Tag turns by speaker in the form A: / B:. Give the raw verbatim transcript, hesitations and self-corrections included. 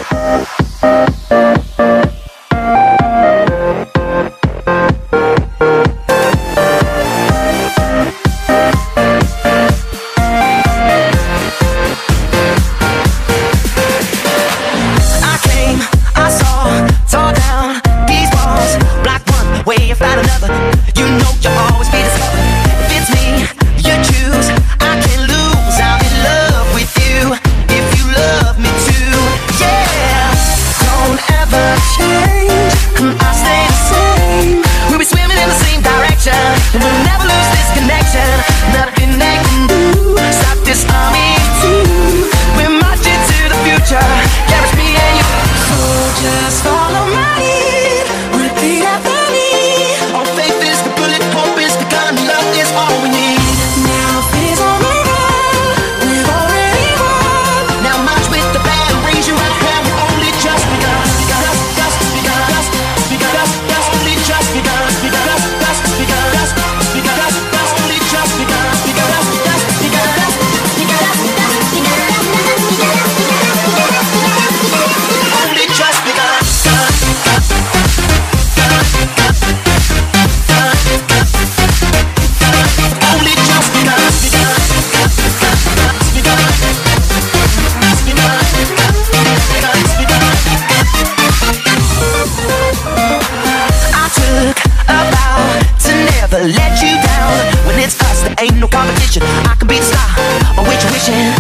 A: Let you down when it's us, there ain't no competition. I can be the star, or what you wishing.